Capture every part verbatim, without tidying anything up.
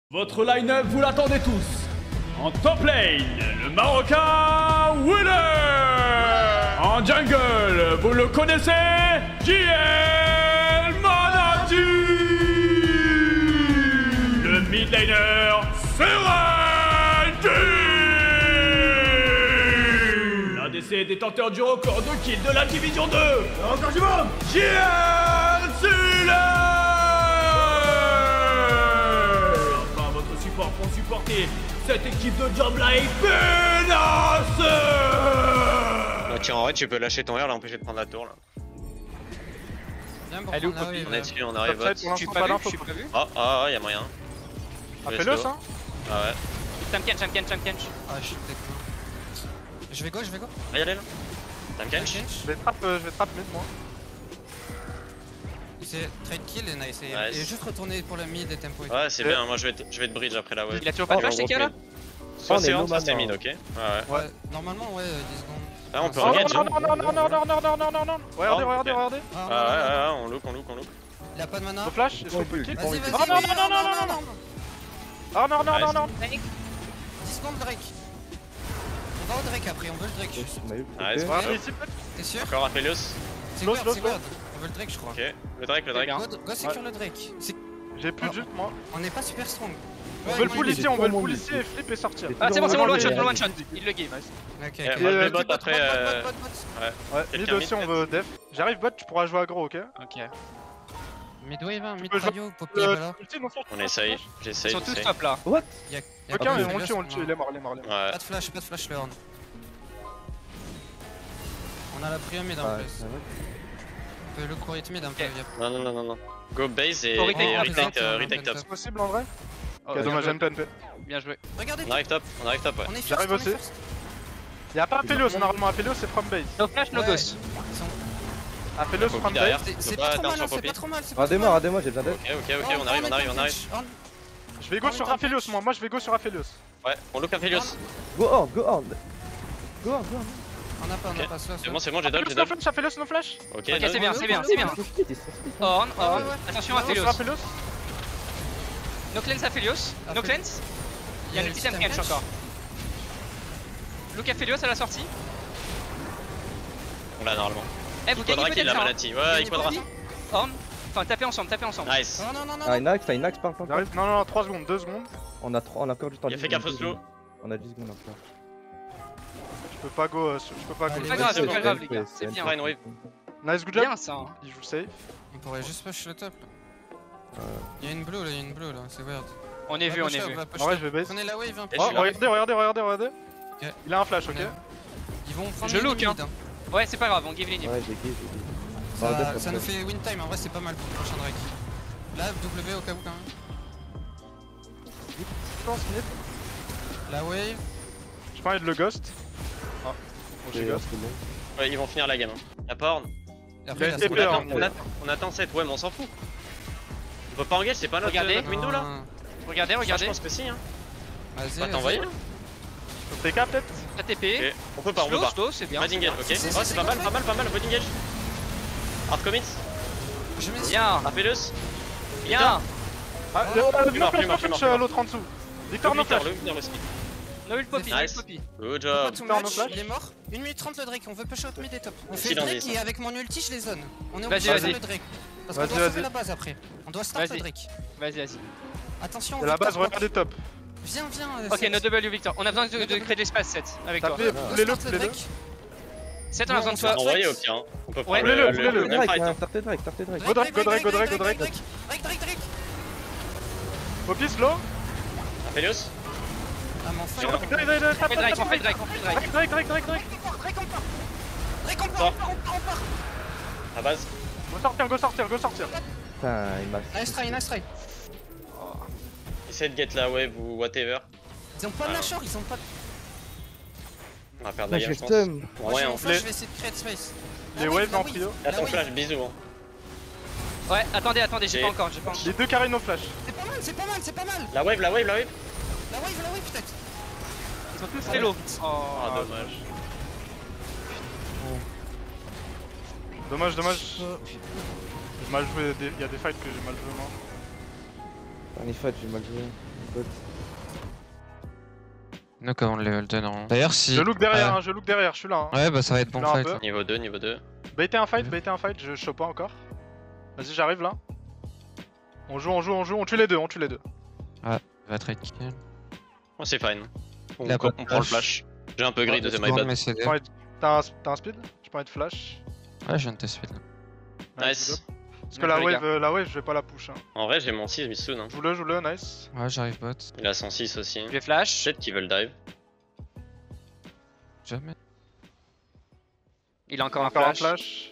Votre line-up, vous l'attendez tous. En top lane, le Marocain Winner. En jungle, vous le connaissez, J L Manati. Le mid laner, Serenity. L'A D C détenteur du record de kills de la division deux. Encore du monde, J L Sula. Pour supporter cette équipe de Jomlife Menace. Bah tiens, en vrai tu peux lâcher ton R, l'empêcher de prendre la tour là. Viens pour Elle est où, prendre la Poppy? wave, On est dessus, on arrive bot. Je suis pas vu, je suis pas vu. Ah ah y'a moyen. Ah fais-le ça. Ah ouais. Tamken, Tamken, Tamken. Ah je suis d'accord. Je vais go, je vais go. Ah y'a là. Tamken. Je vais trap, euh, je vais trap mid moi. C'est trade kill et nice. Et, Nice. et juste retourner pour le mid et tempo. et Ouais c'est Ouais. bien, moi je vais, te, je vais te bridge après la wave. Il a toujours pas de flash, c'est qui là? Soit c'est on, soit c'est mid, ok? Ouais ouais. Ouais, normalement ouais, dix secondes. Là on peut Oh engage. non non non non non non non non non non non. Regardez, regardez, regardez. Ah, Ah ouais ouais ouais, on look, on look, on look. Il a pas de mana. Au flash, est-ce qu'on peut kill? Vas-y, vas-y. Oh non non non non non non. Oh non non non non. dix secondes Drake. On va au Drake après, on veut le Drake. Nice, Ouais, bravo. ici peut-être. T'es sûr? Encore Aphelios. C'est Close, word, close, c'est close. word. On veut le Drake je crois. Ok, le Drake, le Drake. Go, go secure le Drake. C'est- J'ai plus de jute moi. On n'est pas super strong. On Ouais, veut le moi, pull il- ici, on veut le pull ici et flip et sortir. Ah c'est bon, c'est bon, le one shot, Ouais, le one shot. Il le game. Ok, Eh, ok. moi je euh, vais bot Bot, bot, après. bot, euh, bot, bot, bot. Ouais, mid Quelqu'un aussi mid, on veut def. J'arrive bot, tu pourras jouer aggro, ok? Ok. Mid wave, hein, mid peux jouer- radio, Poppy Euh, est pas là. ulti, non, flash, On flash, essaye, flash. j'essaye, Ils sont tous j'essaye. top là. Y'a- y'a Ok, pas de on flash, le tue, on le tue, on a- il est mort, il est mort, il est mort. Ouais. Pas de flash, pas de flash le horn. On a la prio mid en plus. On peut le courir mid un peu. Ok. y'a- Non non non non non. Go base et Faut et retake, retake, retake euh, retake, retake top. retake. C'est possible en vrai? Oh, Ok, bien dommage, joué. N P N P. Bien joué. Regardez, On arrive top, on arrive top ouais. on est first, J'arrive on est aussi. first. Y'a pas Aphelios, normalement Aphelios c'est from base. No flash, no Ouais. ghost. Ils sont- Aphelios Poppy from derrière. base. C'est Faut c'est pas pas trop atteindre mal, sur hein, c'est Poppy. pas trop mal. c'est pas Ah, trop démarre, mal. ah, démarre, j'ai besoin d'aide. Ok ok ok, Oh, on arrive, on arrive, on arrive. Horn. Je vais go sur Aphelios moi, moi je vais go sur Aphelios. Ouais, on look Aphelios. Go horde, go horde. Go horde, go horde. On a pas, on a Ok. pas, soit, C'est soit. bon, c'est bon, j'ai double, j'ai Aphelios no double. flash, Aphelios no flash. Ok, Ok, double. c'est bien, c'est bien, Go, c'est go, bien. go. Ils sont split, ils sont split. Horn, Ouais, horn. ouais, ouais. Attention Go Aphelios. sur Aphelios. No cleanse Aphelios. No cleanse. Il y a le petit système catch catch. encore. Look Aphelios à la sortie. On l'a normalement. Eh, vous Il gagnez faudra qu'il peut-être la ça. hein. malati. Ouais, il faudra. Horn. Enfin, tapez ensemble, tapez ensemble. Nice. Non, non, non, non. Ah, non. une axe, t'as une axe, parle, parle, parle. J'arrive, non, non, non, trois secondes, deux secondes. On a trois, on a encore du temps. Il a dix fait secondes, gaffe au dix slow. secondes. On a dix secondes encore. Je peux pas go, euh, je peux pas go. Allez, Pas grave, c'est pas grave, les gars. C'est bien. Fine wave. Nice, good job. Bien ça. hein. Il joue safe. On pourrait juste push le top. Il y a une blue là, il y a une blue là, c'est weird. On est vu, on est vu. En vrai, je vais base. Prenez la wave un peu. Et Oh, je suis là. regardez, regardez, regardez, regardez. Ok. Il a un flash, ok? Ils vont prendre Je le look, mid, hein. Ouais, c'est pas grave, on give les Ouais, j'ai kill, j'ai kill. Ça, Ah, ça def, nous après. fait win time, en vrai c'est pas mal pour le prochain Drake. Là, W au cas où quand même. Lance mid. La wave. Je prends de le ghost. Ah, bon, j'ai C'est ghost. c'est bon. Ouais, ils vont finir la game. hein. Y'a pas Horn. Et après, Il a la été On T P, attend, hein. on attend, on attend sept, ouais, mais on s'en fout. On peut pas engage, c'est pas notre, Regardez. notre window là? Regardez, Moi, je regardez. pense que si, hein. Vas-y, On va t'envoyer. T K peut-être? A T P. Ok, on peut pas, on peut Slow, pas. slow, c'est bien. Void engage, ok. C'est- c'est- Oh, c'est c'est pas mal, complet. pas mal, pas mal, void engage. Hard commit. Je mets Bien, Aphelios. bien. Ah, Oh, le- oh, euh, plus no mort, flash, plus no mort, flash, plus mort. euh, l'autre en dessous. Victor, no flash. Le Victor aussi. No ult Poppy, no ult Nice. Poppy. Good Pas job. too Victor, much, no flash. il est mort. une minute trente le Drake, on veut push out mid et top. On fait S'il le en Drake est, ça. et avec mon ulti je les zone. On est Vas-y, obligé de vas-y. faire le Drake. Parce Vas-y, qu'on doit sauver vas-y. la base après. On doit start Vas-y. le Drake. Vas-y, vas-y. Attention, C'est la Victor, base, pop. regardez top. Viens, viens. euh, Ok, Seth. no W Victor. On a besoin de, de créer de l'espace, sept avec toi. Tapez, Go voulez-le, start le voulez-le. Drake. sept, on a besoin de toi. Envoyez au pire, hein. On peut Ouais. prendre le, Voulez-le, le, voulez-le. le même Drake, fight. hein, hein. startez Drake, startez Drake. Go Drake, go Drake, go Drake, go Drake, Drake. Drake, Drake, Drake. Poppy slow. Aphelios. Ah, mais enfin. Sur Drake, Drake, Drake, On tape, fait Drake, tape, on fait tape. Drake, on fait Drake. Drake, Drake, Drake, Drake. Drake, on part, Drake, on part. Drake, on part, Sors. on part, on part. À base. Go sortir, go sortir, go sortir. Putain, il m'a. Nice try, nice try. Essaye de get la wave ou whatever. Ils ont pas de Ah. nashor, ils ont pas de. On va perdre Là, la je game, vais je pense. stum. Moi, Ouais, j'ai on mon fait. flash, les- je vais essayer de créer de space. Les La waves la en prio. la Attends, wave. flash, bisous. hein. Ouais, attendez, attendez, j'ai Et- pas encore, j'ai pas encore. Les deux carrés no flash. C'est pas mal, c'est pas mal, c'est pas mal. La wave, la wave, la wave. La wave, la wave peut-être. Ils sont tous très low. Ah, Oh, dommage. Dommage, dommage. J'ai mal joué, des- il y a des fights que j'ai mal joué moi. Dernier fight, j'ai mal joué. Bot. Knock avant le level deux, non. D'ailleurs, si. Je look derrière, Ouais. hein, je look derrière, je suis là. Hein. Ouais, bah ça va être bon Là, un fight. peu. là. Niveau deux, niveau deux. Baitez un fight, Mhm. baitez un fight, je chope pas encore. Vas-y, j'arrive là. On joue, on joue, on joue, on tue les deux, on tue les deux. Va trade kill. Oh, c'est fine. On, Il a pas de on prend le flash. flash. J'ai un peu gris de Deux my secondes, bad. mais c'est J'ai pas envie de- T'as un, t'as un speed? J'ai pas envie de flash. Ouais, je viens de te speed. là. Nice. Parce que la les wave, gars. euh, la wave, je vais pas la push. Hein. En vrai, j'ai mon six soon. Hein. Joue-le, joue-le, nice. Ouais, j'arrive bot. Il a son six aussi. Je vais flash. Peut-être qu'ils veulent dive. Jamais. Il a encore un Encore un flash. flash.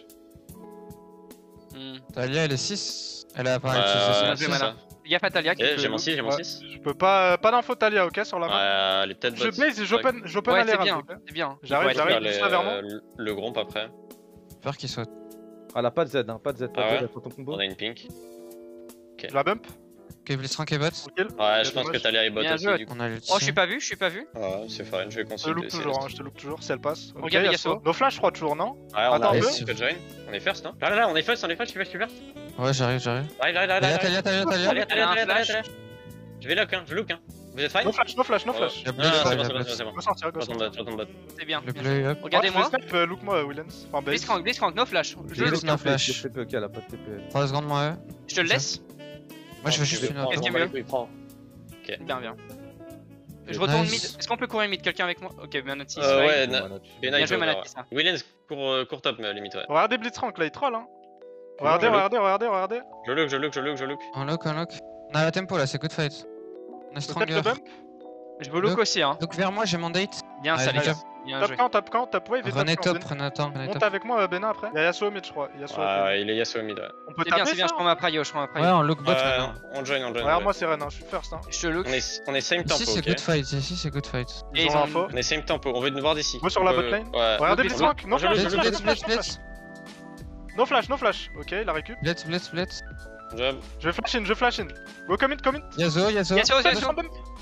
Hmm. Talia, elle est six. Elle a pas Ouais, utilisé ouais, son c'est mana. ça. Il y a Fatalia qui Eh, peut j'ai mon look. six, j'ai mon Ouais. six. Je peux pas. Pas d'info Talia, ok, sur la map. Ouais, elle est peut-être Je bot. base et j'open j'open Ouais, à c'est l'air. bien, ok. c'est bien. J'arrive, Il faut j'arrive. être- Faire juste là vers moi. le, le gromp après. Peur qu'il saute. Ah là, pas de Z, hein, pas de Z, pas Ah de ouais Z, elle faut ton combo. On a une pink. Je la bump. Ok, Blitzcrank est bot. Tranquille. Ouais, je pense dommage. que Talia est bot Bien aussi joué. du coup. On a le Oh, je suis pas vu, je suis pas vu. Ouais, c'est fine, je vais Je te consulter. look c'est toujours, les- hein, je te look toujours si elle passe. Ok, Regarde Yasuo. Yasuo. No flash, je crois, toujours, non Ouais, on Attends a un un peu. peu. join. On est first, non Là, là, là, on est first, on est first, je suis first, je suis first. Ouais, j'arrive, j'arrive. Arrive, arrive, arrive, Talia, arrive. Talia, Talia, Talia. Talia, Talia, Un Talia, Talia, flash. Talia. Je vais look, hein, je look, hein. Vous êtes fine No flash, no flash, no flash. Il y a Non, bleu, non, ouais, c'est bon, il y a c'est bon, bleu. c'est bon. Go sortir, go Je retourne sortir. bot, je retourne bot. C'est bien. Le bien bleu joué. est up. Regardez-moi. Ouais, je vais snipe, euh, look moi, Willens. Enfin, base. Blitzcrank, Blitzcrank, no flash. Je J'ai le laissé un flash. T P, ok, elle a pas de T P. trois secondes, moi. Je te le laisse. Moi, je vais juste finir. Qu'est-ce autour. qui est mieux Il prend. Bien, bien. Je retourne Nice. mid. Est-ce qu'on peut courir mid quelqu'un avec moi? Ok, Manotti. Euh, ouais, Bon, na- voilà, tu- Bien Bien nice, joué, ouais, Manotti, ouais. ça. Willens, court, euh, court top, mais limite, ouais. Regardez Blitzcrank, là, il troll. Hein. Regardez, je look. regardez, regardez, regardez. Je look, je look, je look, je look. On lock, on lock. On a la tempo là, c'est good fight. On est Peut-être stronger. le bump. Je veux look Look. aussi, hein. Donc vers moi, j'ai mon date. Bien Ouais, ça, les nice. gars. Bien Top joué. camp, top camp, top wave et René top camp. top, prenez temps, prenez Monte top. avec moi, Bena, après. Y'a Yasuo mid, je crois. Yasuo. ok. Ouais, il est Yasuo mid, ouais. On peut C'est bien, taper c'est bien, ça. je prends ma prio, je prends ma prio. Ouais, on look bot Ouais, maintenant. on join, on join. Regarde ouais. moi, c'est Ren, hein, je suis first. Hein. Je te look. On est, on est same tempo, Ici, c'est ok. good fight. Ici, c'est good fight. Et Ils ils ont ont l'info. On est same tempo, on veut nous voir d'ici. Go sur la On peut- bot lane. Ouais. Regardez Blitz, Blitzcrank, no je flash, le- no je Blitz, le- flash, blitz, no blitz, flash, blitz. no flash, no flash. Ok, il la récup. Blitz, blitz, blitz. Job. Je vais flash in, je flash in. Go commit, commit. Yasuo, Yasuo. Yasuo, Stop, Yasuo. stop, stop.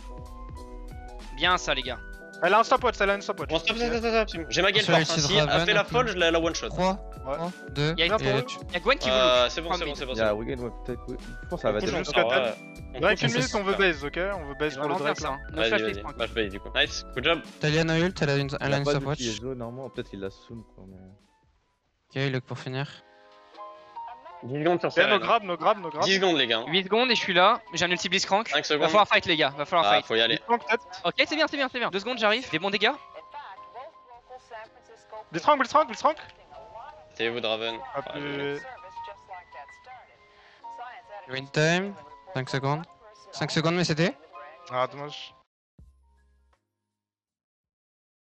Bien ça, les gars. Elle a un stopwatch, elle a une stopwatch. On stop, stop, stop, stop, stop. J'ai ma gueule Sur force, le hein. site Si elle Raven, fait la un peu. folle, je la, la one shot. trois, Ouais. trois, deux, Il y a- et pour eux. tu- Il y a Gwen qui veut Euh, look. c'est bon, Prends c'est bon, mid. c'est bon. Il y c'est a bon. Wigan, ouais, peut-être. oui. Je pense que ça va On déjà. push déjà. encore, ouais. On Drake push, une on minute, push. on veut base, ok? On veut base C'est pour le vraiment bien Drake ça. là. hein. No Vas-y, flash, vas-y. Blitzcrank. Bah, je paye du coup. Nice, good job. Talia no ult, elle a une, elle a une pas de stopwatch. Yasuo, normalement, peut-être il la soum quoi. Mais... Ok, il look pour finir. dix secondes sur Ok, no Seren. grab, no grab, no grab. dix secondes, les gars. huit secondes et je suis là. J'ai un ulti Blitzcrank. cinq Va secondes. falloir fight, les gars. Va falloir Ah, fight. faut y aller. Blitzcrank peut-être. Ok, c'est bien, c'est bien, c'est bien. deux secondes, j'arrive. Des bons dégâts. Blitzcrank, Blitzcrank, Blitzcrank. C'est vous, Draven. Ah, Ah, plus- Win time. cinq secondes. cinq secondes, mais c'était. Ah, dommage.